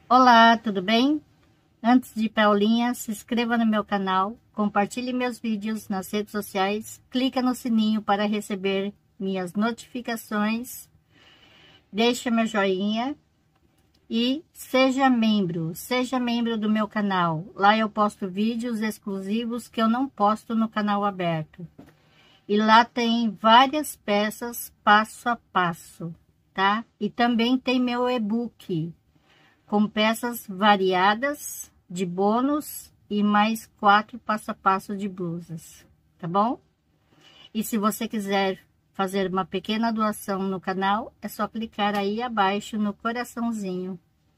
Olá, tudo bem? Antes de ir para a aulinha, se inscreva no meu canal, compartilhe meus vídeos nas redes sociais, clica no sininho para receber minhas notificações, deixa meu joinha e seja membro do meu canal. Lá eu posto vídeos exclusivos que eu não posto no canal aberto. E lá tem várias peças passo a passo, tá? E também tem meu e-book com peças variadas de bônus e mais 4 passo a passo de blusas, tá bom? E se você quiser fazer uma pequena doação no canal, é só clicar aí abaixo no coraçãozinho.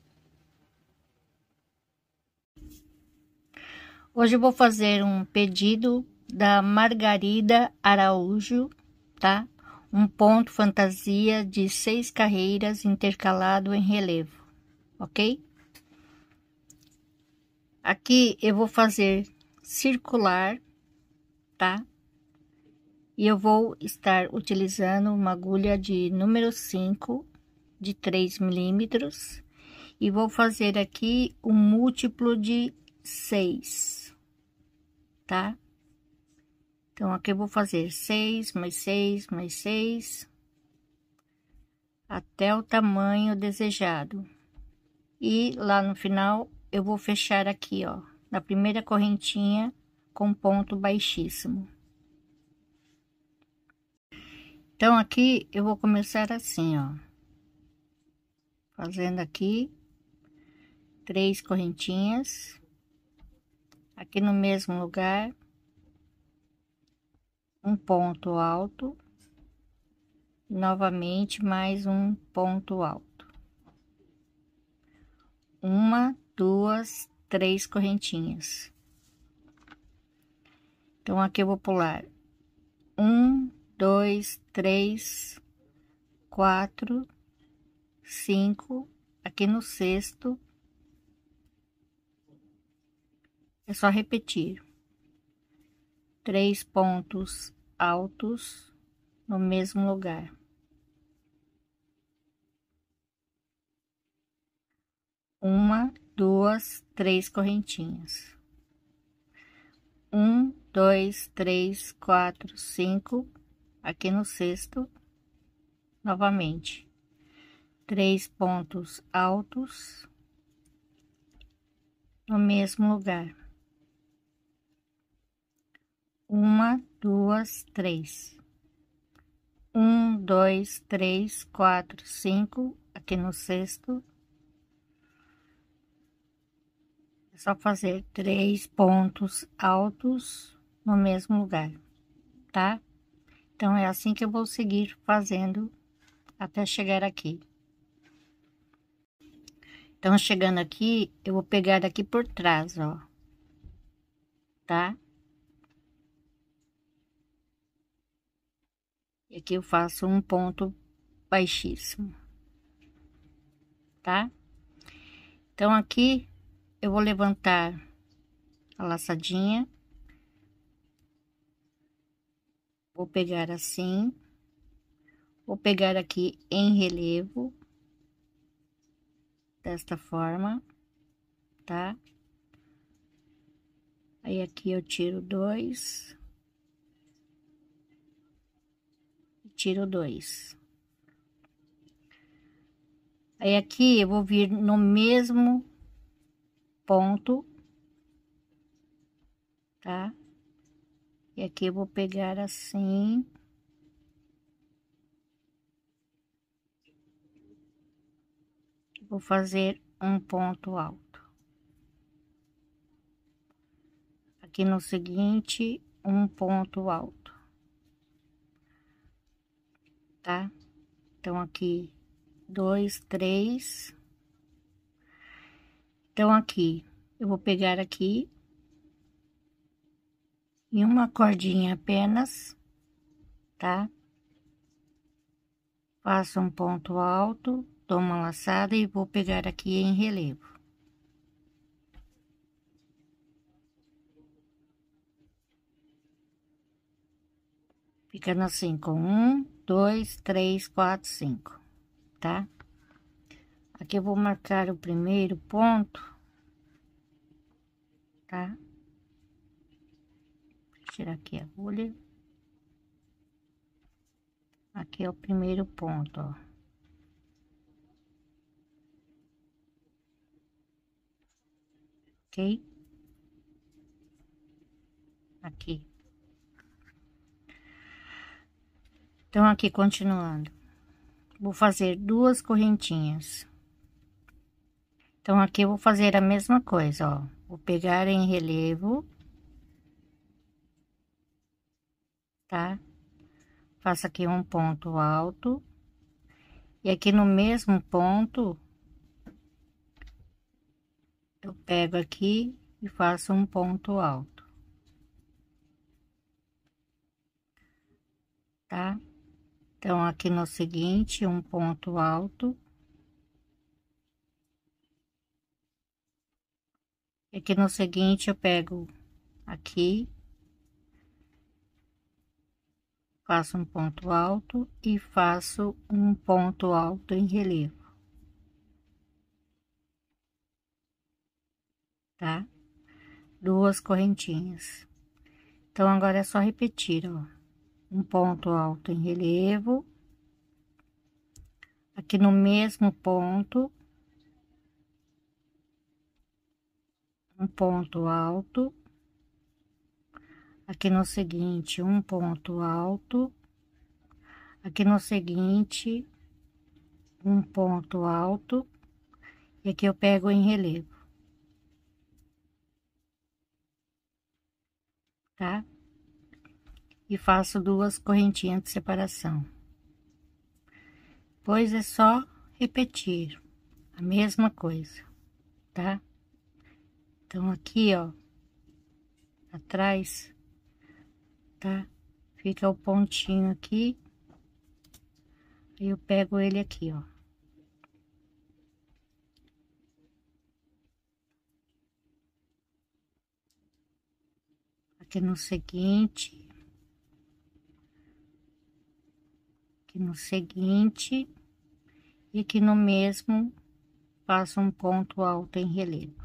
Hoje eu vou fazer um pedido da Margarida Araújo, tá? Um ponto fantasia de 6 carreiras intercalado em relevo, ok? Aqui eu vou fazer circular, tá? E eu vou estar utilizando uma agulha de número 5 de 3 milímetros e vou fazer aqui um múltiplo de 6, tá? Então, aqui eu vou fazer 6 mais 6 mais 6 até o tamanho desejado. E lá no final eu vou fechar aqui, ó, na primeira correntinha com ponto baixíssimo. Então, aqui eu vou começar assim, ó, fazendo aqui 3 correntinhas, aqui no mesmo lugar, um ponto alto, novamente mais um ponto alto. Uma, duas, 3 correntinhas. Então, aqui eu vou pular 1, 2, 3, 4, 5, aqui no sexto, é só repetir 3 pontos altos no mesmo lugar. Uma, duas, 3 correntinhas. 1, 2, 3, 4, 5, aqui no sexto, novamente, 3 pontos altos no mesmo lugar. Uma, duas, 3. 1, 2, 3, 4, 5, aqui no sexto. É só fazer 3 pontos altos no mesmo lugar, tá? Então, é assim que eu vou seguir fazendo até chegar aqui. Então, chegando aqui, eu vou pegar aqui por trás, ó, tá? E aqui eu faço um ponto baixíssimo, tá? Então, aqui eu vou levantar a laçadinha, vou pegar assim, vou pegar aqui em relevo, desta forma, tá? Aí, aqui eu tiro 2, tiro 2. Aí, aqui eu vou vir no mesmo ponto, tá? E aqui eu vou pegar assim. Vou fazer um ponto alto. Aqui no seguinte, um ponto alto, tá? Então, aqui, 2, 3. Então, aqui, eu vou pegar aqui em uma cordinha apenas, tá? Faço um ponto alto, dou uma laçada e vou pegar aqui em relevo. Ficando assim com 1, 2, 3, 4, 5, tá? Aqui eu vou marcar o primeiro ponto, tá? Vou tirar aqui a agulha. Aqui é o primeiro ponto, ó. Ok? Aqui. Então, aqui, continuando. Vou fazer 2 correntinhas. Então, aqui eu vou fazer a mesma coisa, ó. Vou pegar em relevo, tá? Faço aqui um ponto alto. E aqui no mesmo ponto, eu pego aqui e faço um ponto alto, tá? Então, aqui no seguinte, um ponto alto. E aqui no seguinte, eu pego aqui, faço um ponto alto e faço um ponto alto em relevo, tá? 2 correntinhas. Então, agora é só repetir, ó. Um ponto alto em relevo. Aqui no mesmo ponto, um ponto alto. Aqui no seguinte, um ponto alto. Aqui no seguinte, um ponto alto. E aqui eu pego em relevo, tá? E faço 2 correntinhas de separação. Pois é só repetir a mesma coisa, tá? Então, aqui, ó, atrás, tá? Fica o pontinho aqui. Aí eu pego ele aqui, ó. Aqui no seguinte. Aqui no seguinte. E aqui no mesmo, faço um ponto alto em relevo,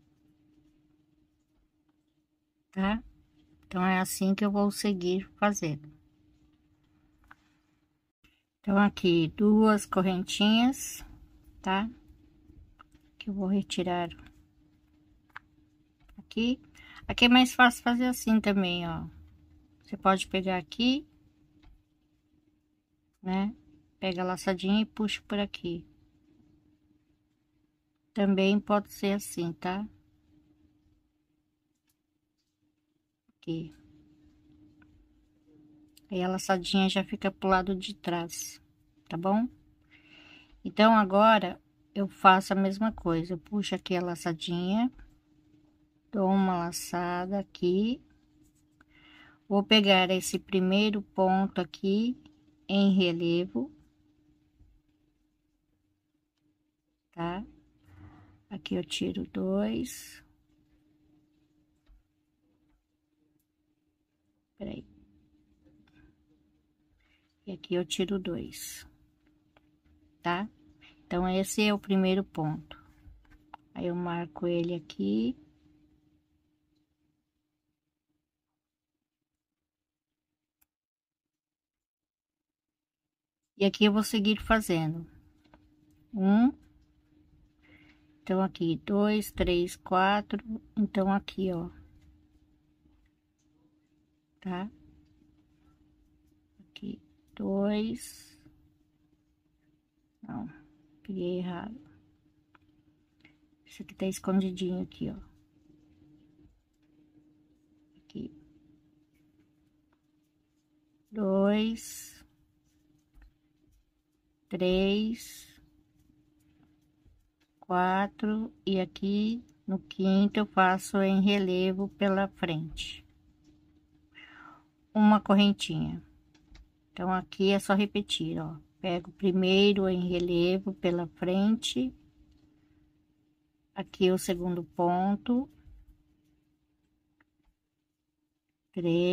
tá? Então, é assim que eu vou seguir fazendo. Então, aqui, 2 correntinhas, tá? Que eu vou retirar aqui. Aqui é mais fácil fazer assim também, ó. Você pode pegar aqui, né? Pega a laçadinha e puxa por aqui. Também pode ser assim, tá? Aqui. Aí a laçadinha já fica pro lado de trás, tá bom? Então, agora, eu faço a mesma coisa. Eu puxo aqui a laçadinha, dou uma laçada aqui. Vou pegar esse primeiro ponto aqui em relevo, tá? Aqui eu tiro 2. Peraí. E aqui eu tiro 2, tá? Então, esse é o primeiro ponto. Aí, eu marco ele aqui. E aqui eu vou seguir fazendo. Então, aqui, 2, 3, 4. Então, aqui, ó. Tá? Aqui, 2. Não, peguei errado. Esse aqui tá escondidinho aqui, ó. Aqui. 2, 3, 4 e aqui no quinto eu faço em relevo pela frente. Uma correntinha. Então, aqui é só repetir, ó. Pego primeiro em relevo pela frente. Aqui o segundo ponto.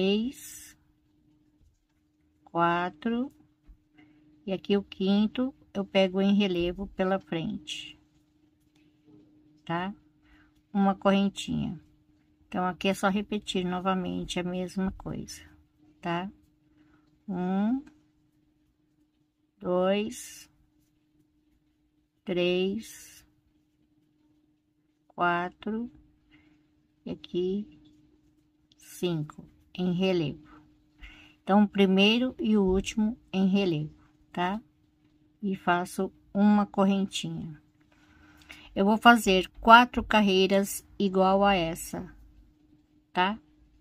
3, 4. E aqui o quinto eu pego em relevo pela frente, tá? Uma correntinha. Então, aqui é só repetir novamente a mesma coisa, tá? 1, 2, 3, 4, e aqui 5 em relevo. Então, o primeiro e o último em relevo, tá? E faço uma correntinha. Eu vou fazer 4 carreiras igual a essa, tá?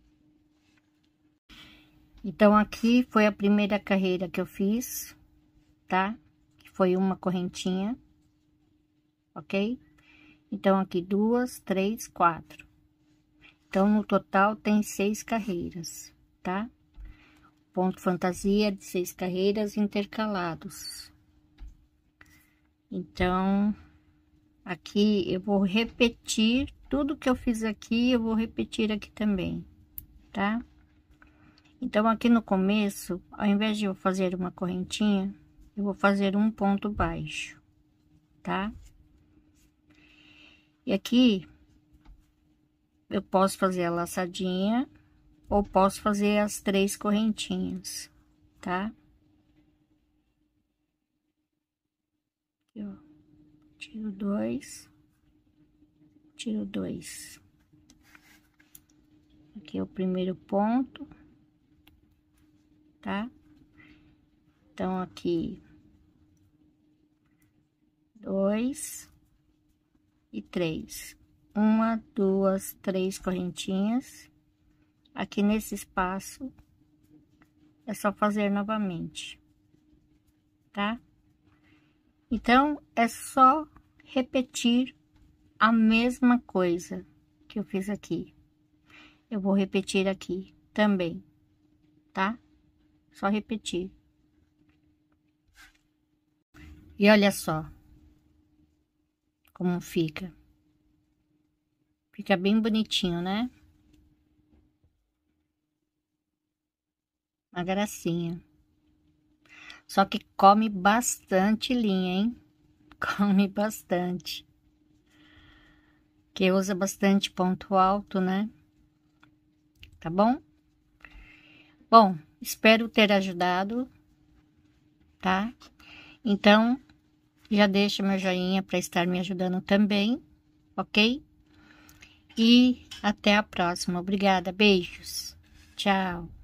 Então, aqui foi a primeira carreira que eu fiz, tá? Que foi uma correntinha, ok? Então, aqui 2, 3, 4. Então, no total tem 6 carreiras, tá? Ponto fantasia de 6 carreiras intercalados. Então, aqui eu vou repetir tudo que eu fiz aqui, eu vou repetir aqui também, tá? Então, aqui no começo, ao invés de eu fazer uma correntinha, eu vou fazer um ponto baixo, tá? E aqui, eu posso fazer a laçadinha, ou posso fazer as 3 correntinhas, tá? Aqui, ó. Tiro 2, tiro 2. Aqui é o primeiro ponto, tá? Então, aqui 2 e 3. 1, 2, 3 correntinhas. Aqui nesse espaço, é só fazer novamente, tá? Então, é só repetir a mesma coisa que eu fiz aqui. Eu vou repetir aqui também, tá? Só repetir. E olha só como fica. Fica bem bonitinho, né? Uma gracinha. Só que come bastante linha, hein? Come bastante. Que usa bastante ponto alto, né? Tá bom? Bom, espero ter ajudado, tá? Então, já deixa meu joinha para estar me ajudando também, ok? E até a próxima. Obrigada, beijos. Tchau.